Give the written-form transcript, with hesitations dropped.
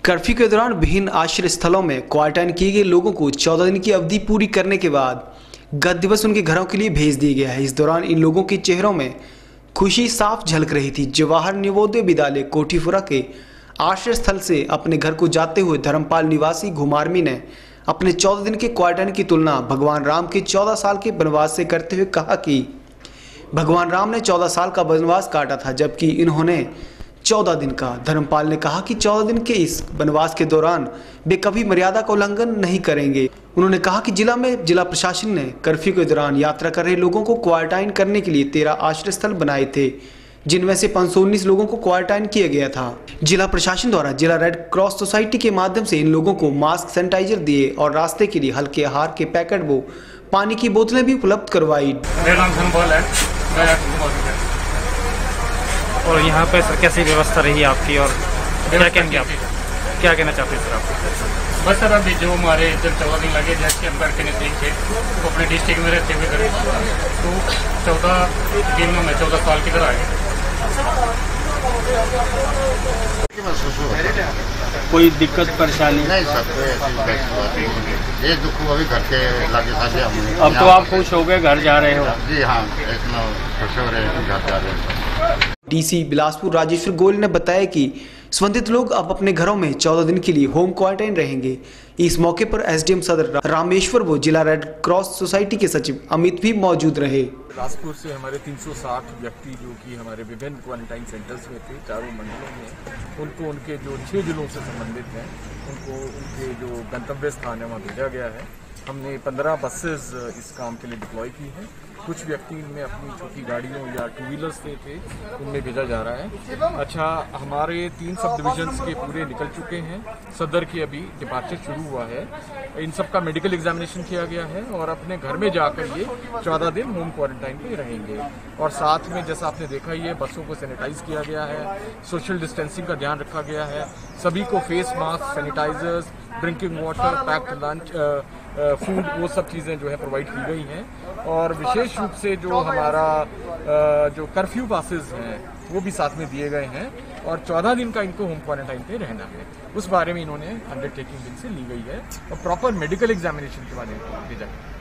Curfew के दौरान विभिन्न आश्रय स्थलों में क्वारंटाइन किए गए लोगों को 14 दिन की अवधि पूरी करने के बाद गत दिवस उनके घरों के लिए भेज दिया गया है। इस दौरान इन लोगों के चेहरों में खुशी साफ झलक रही थी। जवाहर नवोदय विद्यालय कोठीपुरा के आश्रय स्थल से अपने घर को जाते हुए धर्मपाल निवासी घुमारमी ने अपने 14 दिन के क्वारंटाइन की तुलना भगवान राम के 14 साल के वनवास से करते हुए कहा कि भगवान राम ने 14 साल का वनवास काटा था, जबकि इन्होंने 14 दिन का। धर्मपाल ने कहा कि 14 दिन के इस वनवास के दौरान वे कभी मर्यादा का उल्लंघन नहीं करेंगे। उन्होंने कहा कि जिला प्रशासन ने कर्फ्यू के दौरान यात्रा कर रहे लोगों को क्वारंटाइन करने के लिए 13 आश्रय स्थल बनाए थे, जिनमें से 519 लोगों को क्वारंटाइन किया गया था। जिला प्रशासन द्वारा जिला रेड क्रॉस सोसाइटी के माध्यम से इन लोगों को मास्क, सैनिटाइजर दिए और रास्ते के लिए हल्के आहार के पैकेट व पानी की बोतलें भी उपलब्ध करवाई। और यहाँ पे सर कैसी व्यवस्था रही आपकी और क्या कहेंगे आप, क्या कहना चाहते हैं सर आप? बस सर अभी जो हमारे जब 14 दिन लगे जैसे हम करके नजदीक थे तो अपने डिस्ट्रिक्ट में रहते हुए करें तो 14 दिन में 14 साल की तरह आ गए। कोई दिक्कत परेशानी नहीं सर, कोई ऐसी बात नहीं। ये दुख अभी घर के लागे साझे हमने। अब तो आप खुश हो गए, घर जा रहे हो? जी हाँ, इतना खुश हो रहे हैं, घर जा रहे हैं। डीसी बिलासपुर राजेश्वर गोयल ने बताया कि संबंधित लोग अब अपने घरों में 14 दिन के लिए होम क्वारंटाइन रहेंगे। इस मौके पर एसडीएम सदर रामेश्वर व जिला रेड क्रॉस सोसाइटी के सचिव अमित भी मौजूद रहे। बिलासपुर से हमारे 360 व्यक्ति जो कि हमारे विभिन्न क्वारंटाइन सेंटर्स में थे, चारों मंडलों में, उनको उनके जो 6 जिलों से संबंधित हैं उनको उनके जो गंतव्य स्थान है वहाँ भेजा गया है। हमने 15 बसेस इस काम के लिए डिप्लॉय की हैं। कुछ व्यक्ति इनमें अपनी छोटी गाड़ियों या 2 व्हीलर्स से थे, उनमें भेजा जा रहा है। अच्छा, हमारे 3 सब डिविजन्स के पूरे निकल चुके हैं। सदर की अभी डिपार्चर शुरू हुआ है। इन सब का मेडिकल एग्जामिनेशन किया गया है और अपने घर में जाकर ये 14 दिन होम क्वारंटाइन पे रहेंगे। और साथ में जैसा आपने देखा, ये बसों को सैनिटाइज किया गया है, सोशल डिस्टेंसिंग का ध्यान रखा गया है, सभी को face mask, sanitizers, drinking water, packed lunch, food, वो सब चीज़ें जो है प्रोवाइड की गई हैं। और विशेष रूप से जो हमारा जो कर्फ्यू पासेस हैं वो भी साथ में दिए गए हैं और 14 दिन का इनको होम क्वारंटाइन पे रहना है। उस बारे में इन्होंने अंडरटेकिंग इनसे ली गई है और प्रॉपर मेडिकल एग्जामिनेशन के बाद इनको भेजा गया।